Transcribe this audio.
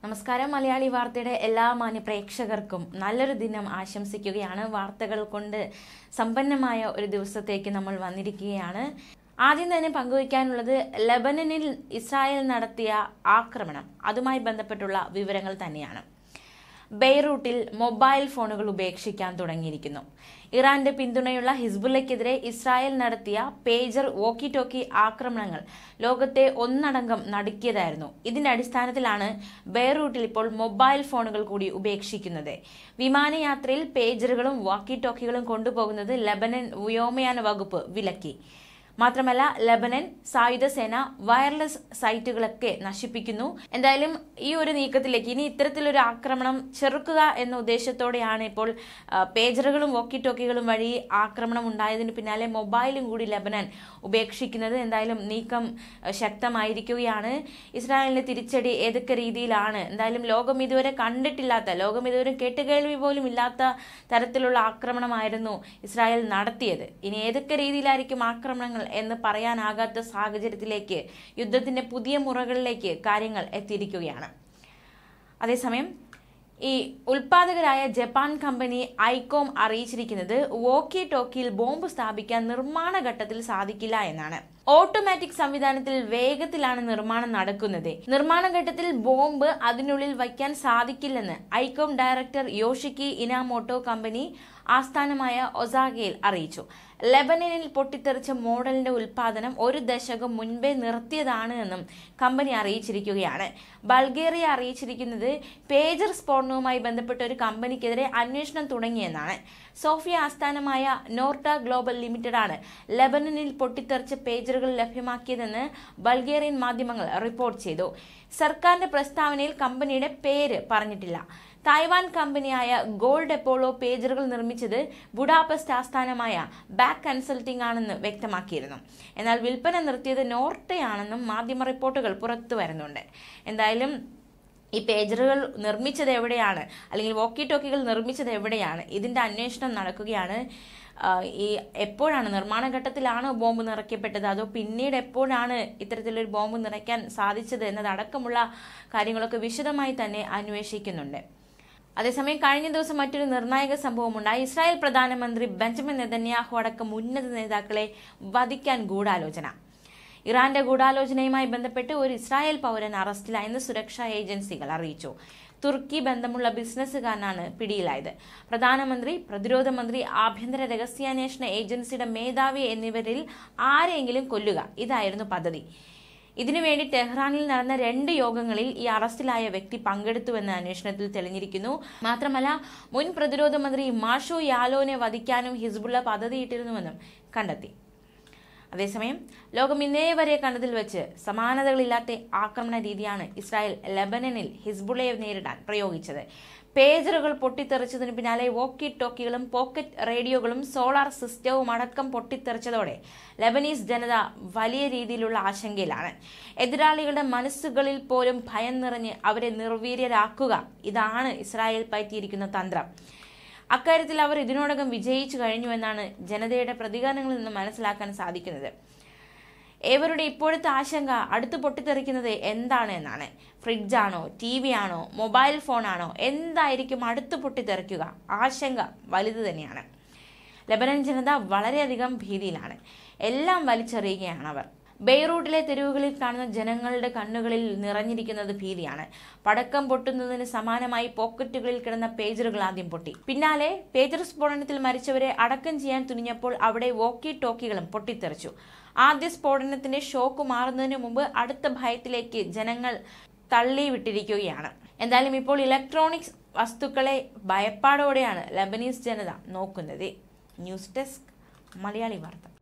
നമസ്കാരം. മലയാളി വാർത്തയുടെ എല്ലാ മാന്യ പ്രേക്ഷകർക്കും നല്ലൊരു ദിനം ആശംസിക്കുകയാണ്. വാർത്തകൾ കൊണ്ട് സമ്പന്നമായ ഒരു ദിവസത്തേക്ക് നമ്മൾ വന്നിരിക്കുകയാണ്. ആദ്യം തന്നെ പങ്കുവയ്ക്കാനുള്ളത് ലെബനനിൽ ഇസ്രായേൽ നടത്തിയ ആക്രമണം, അതുമായി ബന്ധപ്പെട്ടുള്ള വിവരങ്ങൾ തന്നെയാണ്. ബെയ്റൂട്ടിൽ മൊബൈൽ ഫോണുകൾ ഉപേക്ഷിക്കാൻ തുടങ്ങിയിരിക്കുന്നു. ഇറാന്റെ പിന്തുണയുള്ള ഹിസ്ബുള്ളയ്ക്കെതിരെ ഇസ്രായേൽ നടത്തിയ പേജർ വോക്കി ടോക്കി ആക്രമണങ്ങൾ ലോകത്തെ ഒന്നടങ്കം നടുക്കിയതായിരുന്നു. ഇതിന്റെ അടിസ്ഥാനത്തിലാണ് ബെയ്റൂട്ടിൽ ഇപ്പോൾ മൊബൈൽ ഫോണുകൾ കൂടി ഉപേക്ഷിക്കുന്നത്. വിമാനയാത്രയിൽ പേജറുകളും വാക്കി ടോക്കികളും കൊണ്ടുപോകുന്നത് ലെബനൻ വ്യോമയാന വകുപ്പ് വിലക്കി. മാത്രമല്ല, ലെബനൻ സായുധ സേന വയർലെസ് സൈറ്റുകളൊക്കെ നശിപ്പിക്കുന്നു. എന്തായാലും ഈ ഒരു നീക്കത്തിലേക്ക് ഇനി ഇത്തരത്തിലൊരു ആക്രമണം ചെറുക്കുക എന്ന ഉദ്ദേശത്തോടെയാണ് ഇപ്പോൾ പേജറുകളും വോക്കി ടോക്കികളും വഴി ആക്രമണം ഉണ്ടായതിന് പിന്നാലെ മൊബൈലും കൂടി ലെബനൻ ഉപേക്ഷിക്കുന്നത്. എന്തായാലും നീക്കം ശക്തമായിരിക്കുകയാണ്. ഇസ്രായേലിന്റെ തിരിച്ചടി ഏതൊക്കെ രീതിയിലാണ്, എന്തായാലും ലോകം ഇതുവരെ കണ്ടിട്ടില്ലാത്ത, ലോകം ഇതുവരെ കേട്ടുകേൾവി പോലും ഇല്ലാത്ത തരത്തിലുള്ള ആക്രമണമായിരുന്നു ഇസ്രായേൽ നടത്തിയത്. ഇനി ഏതൊക്കെ രീതിയിലായിരിക്കും ആക്രമണങ്ങൾ എന്ന് പറയാനാകാത്ത സാഹചര്യത്തിലേക്ക്, യുദ്ധത്തിന്റെ പുതിയ മുറകളിലേക്ക് കാര്യങ്ങൾ എത്തിയിരിക്കുകയാണ്. അതേസമയം ഈ ഉൽപാദകരായ ജപ്പാൻ കമ്പനി ഐകോം അറിയിച്ചിരിക്കുന്നത് വോക്കി ടോക്കിയിൽ ബോംബ് സ്ഥാപിക്കാൻ നിർമ്മാണ ഘട്ടത്തിൽ സാധിക്കില്ല എന്നാണ്. ഓട്ടോമാറ്റിക് സംവിധാനത്തിൽ വേഗത്തിലാണ് നിർമ്മാണം നടക്കുന്നത്. നിർമ്മാണ ഘട്ടത്തിൽ ബോംബ് അതിനുള്ളിൽ വയ്ക്കാൻ സാധിക്കില്ലെന്ന് ഐകോം ഡയറക്ടർ യോഷിക്കി ഇനാമോട്ടോ കമ്പനി ആസ്ഥാനമായ ഒസാഗയിൽ അറിയിച്ചു. ലെബനനിൽ പൊട്ടിത്തെറിച്ച മോഡലിന്റെ ഉൽപാദനം ഒരു ദശകം മുൻപേ നിർത്തിയതാണ് എന്നും കമ്പനി അറിയിച്ചിരിക്കുകയാണ്. ബൾഗേറിയ അറിയിച്ചിരിക്കുന്നത് പേജർ സ്ഫോടനവുമായി ബന്ധപ്പെട്ട ഒരു കമ്പനിക്കെതിരെ അന്വേഷണം തുടങ്ങിയെന്നാണ്. സോഫിയ ആസ്ഥാനമായ നോർട്ട ഗ്ലോബൽ ലിമിറ്റഡാണ് ലെബനനിൽ പൊട്ടിത്തെറിച്ച പേജറുകൾ ലഭ്യമാക്കിയതെന്ന് ബൾഗേറിയൻ മാധ്യമങ്ങൾ റിപ്പോർട്ട് ചെയ്തു. സർക്കാരിന്റെ പ്രസ്താവനയിൽ കമ്പനിയുടെ പേര് പറഞ്ഞിട്ടില്ല. തായ്വാൻ കമ്പനിയായ ഗോൾഡ് അപ്പോളോ പേജറുകൾ നിർമ്മിച്ചത് ബുഡാപെസ്റ്റ് ആസ്ഥാനമായ ബാക്ക് കൺസൾട്ടിംഗ് ആണെന്ന് വ്യക്തമാക്കിയിരുന്നു. എന്നാൽ വിൽപ്പന നിർത്തിയത് നോർട്ടയാണെന്നും മാധ്യമ റിപ്പോർട്ടുകൾ പുറത്തു വരുന്നുണ്ട്. എന്തായാലും ഈ പേജറുകൾ നിർമ്മിച്ചത് എവിടെയാണ്, അല്ലെങ്കിൽ വോക്കി ടോക്കികൾ നിർമ്മിച്ചത് എവിടെയാണ്, ഇതിന്റെ അന്വേഷണം നടക്കുകയാണ്. ഈ എപ്പോഴാണ്, നിർമ്മാണ ഘട്ടത്തിലാണോ ബോംബ് നിറയ്ക്കപ്പെട്ടത്, അതോ പിന്നീട് എപ്പോഴാണ് ഇത്തരത്തിലൊരു ബോംബ് നിറയ്ക്കാൻ സാധിച്ചത് എന്നതടക്കമുള്ള കാര്യങ്ങളൊക്കെ വിശദമായി തന്നെ അന്വേഷിക്കുന്നുണ്ട്. അതേസമയം കഴിഞ്ഞ ദിവസം മറ്റൊരു നിർണായക സംഭവമുണ്ടായി. ഇസ്രായേൽ പ്രധാനമന്ത്രി ബെഞ്ചമിൻ നെതന്യാഹു അടക്കം ഉന്നത നേതാക്കളെ വധിക്കാൻ ഗൂഢാലോചന. ഇറാന്റെ ഗൂഢാലോചനയുമായി ബന്ധപ്പെട്ട് ഒരു ഇസ്രായേൽ പൗരൻ അറസ്റ്റിലായെന്ന് സുരക്ഷാ ഏജൻസികൾ അറിയിച്ചു. തുർക്കി ബന്ധമുള്ള ബിസിനസ്സുകാരനാണ് പിടിയിലായത്. പ്രധാനമന്ത്രി, പ്രതിരോധ മന്ത്രി, ആഭ്യന്തര രഹസ്യാന്വേഷണ ഏജൻസിയുടെ മേധാവി എന്നിവരിൽ ആരെയെങ്കിലും കൊല്ലുക, ഇതായിരുന്നു പദ്ധതി. ഇതിനുവേണ്ടി ടെഹ്റാനിൽ നടന്ന 2 യോഗങ്ങളിൽ ഈ അറസ്റ്റിലായ വ്യക്തി പങ്കെടുത്തുവെന്ന് അന്വേഷണത്തിൽ തെളിഞ്ഞിരിക്കുന്നു. മാത്രമല്ല, മുൻ പ്രതിരോധ മന്ത്രി മാഷോ യാലോനെ വധിക്കാനും ഹിസ്ബുള്ള പദ്ധതിയിട്ടിരുന്നുവെന്നും കണ്ടെത്തി. അതേസമയം ലോകം ഇന്നേ വരെ കണ്ടതിൽ വെച്ച് സമാനതകളില്ലാത്ത ആക്രമണ രീതിയാണ് ഇസ്രായേൽ ലെബനനിൽ ഹിസ്ബുള്ളയെ നേരിടാൻ പ്രയോഗിച്ചത്. പേജറുകൾ പൊട്ടിത്തെറിച്ചതിന് പിന്നാലെ വോക്കി ടോക്കികളും പോക്കറ്റ് റേഡിയോകളും സോളാർ സിസ്റ്റവും അടക്കം പൊട്ടിത്തെറിച്ചതോടെ ലെബനീസ് ജനത വലിയ രീതിയിലുള്ള ആശങ്കയിലാണ്. എതിരാളികളുടെ മനസ്സുകളിൽ പോലും ഭയം നിറഞ്ഞ് അവരെ നിർവീര്യരാക്കുക, ഇതാണ് ഇസ്രായേൽ പയറ്റിയിരിക്കുന്ന തന്ത്രം. അക്കാര്യത്തിൽ അവർ ഇതിനോടകം വിജയിച്ചു കഴിഞ്ഞുവെന്നാണ് ജനതയുടെ പ്രതികരണങ്ങളിൽ നിന്ന് മനസ്സിലാക്കാൻ സാധിക്കുന്നത്. ഏവരുടെ ഇപ്പോഴത്തെ ആശങ്ക അടുത്ത് പൊട്ടിത്തെറിക്കുന്നത് എന്താണ് എന്നാണ്. ഫ്രിഡ്ജാണോ, TV ആണോ, മൊബൈൽ ഫോണാണോ, എന്തായിരിക്കും അടുത്ത് പൊട്ടിത്തെറിക്കുക? ആശങ്ക വലുത് തന്നെയാണ്. ലെബനൻ ജനത വളരെയധികം ഭീതിയിലാണ്. എല്ലാം വലിച്ചെറിയുകയാണ് അവർ. ബെയ്റൂട്ടിലെ തെരുവുകളിൽ കാണുന്ന ജനങ്ങളുടെ കണ്ണുകളിൽ നിറഞ്ഞിരിക്കുന്നത് ഭീതിയാണ്. പടക്കം പൊട്ടുന്നതിന് സമാനമായി പോക്കറ്റുകളിൽ കിടന്ന പേജറുകൾ ആദ്യം പൊട്ടി. പിന്നാലെ പേജർ സ്ഫോടനത്തിൽ മരിച്ചവരെ അടക്കം ചെയ്യാൻ തുനിഞ്ഞപ്പോൾ അവിടെ വോക്കി ടോക്കികളും പൊട്ടിത്തെറിച്ചു. ആദ്യ സ്ഫോടനത്തിന്റെ ഷോക്ക് മാറുന്നതിന് മുമ്പ് അടുത്ത ഭയത്തിലേക്ക് ജനങ്ങൾ തള്ളിവിട്ടിരിക്കുകയാണ്. എന്തായാലും ഇപ്പോൾ ഇലക്ട്രോണിക്സ് വസ്തുക്കളെ ഭയപ്പാടോടെയാണ് ലെബനീസ് ജനത നോക്കുന്നത്. ന്യൂസ് ഡെസ്ക്, മലയാളി വാർത്ത.